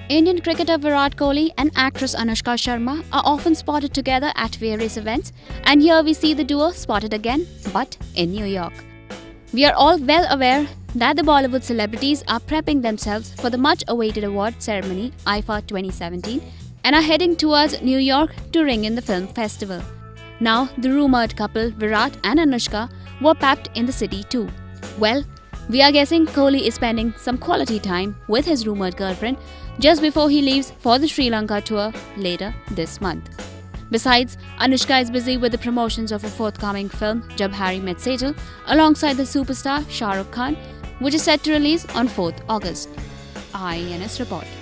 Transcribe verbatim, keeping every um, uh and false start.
Indian cricketer Virat Kohli and actress Anushka Sharma are often spotted together at various events, and here we see the duo spotted again, but in New York. We are all well aware that the Bollywood celebrities are prepping themselves for the much-awaited award ceremony I I F A twenty seventeen and are heading towards New York to ring in the film festival. Now, the rumoured couple Virat and Anushka were papped in the city too. Well, we are guessing Kohli is spending some quality time with his rumoured girlfriend just before he leaves for the Sri Lanka tour later this month. Besides, Anushka is busy with the promotions of a forthcoming film, Jab Harry Met Sejal, alongside the superstar Shah Rukh Khan, which is set to release on fourth August. I I N S report.